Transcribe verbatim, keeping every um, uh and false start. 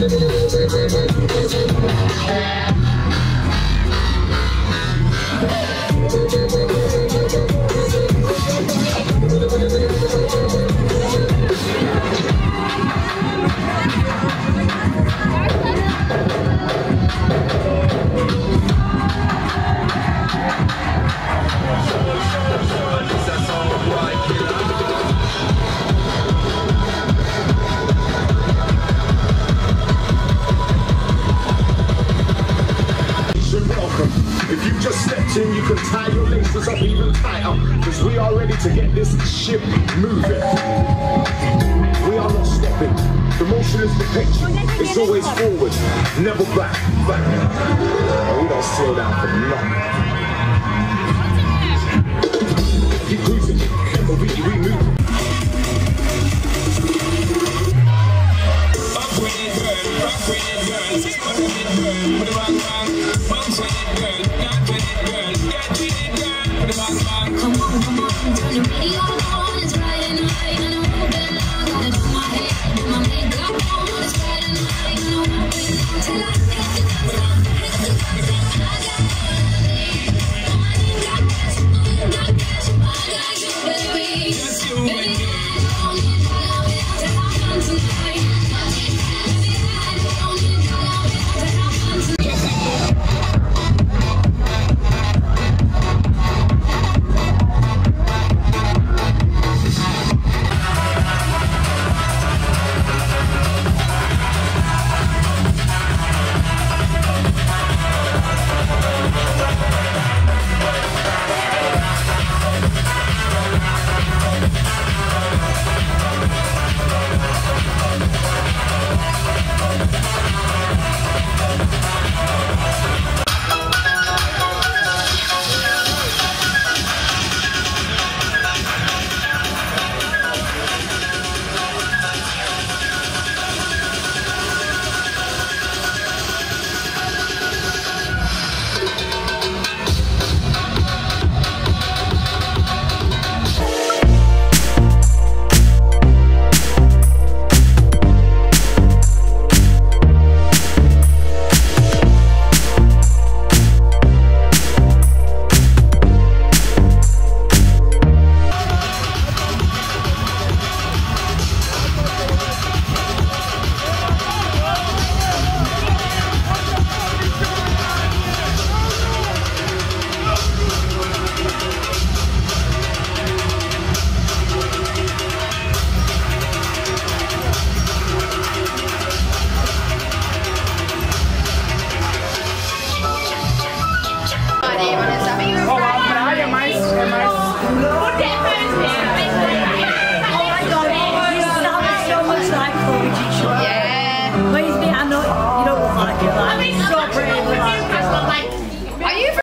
If you just stepped in, you can tie your laces up even tighter, because we are ready to get this ship moving. We are not stopping. The motion is perpetual. It's always forward, never back. back. We don't slow down for nothing. Keep cruising, and we, we move. Up with it, girl. Rock with it, girl. Up with it, girl. Put it rock, rock. Bounce with it, girl. Dance with it, girl. Get with it, girl. Put it rock, rock. Come on, come on. Turn the radio on. It's Friday night. And I'm moving on. Gotta do my hair. Do my makeup on. It's Friday night. And I'm moving on. Till I hit the buzzer. Hit the buzzer. I got money. Money got cash. Money got cash. I got you, baby. Just you and me. Baby, I don't need dollar bills to have fun tonight. Yeah. Please be, I know you don't look like it. Like.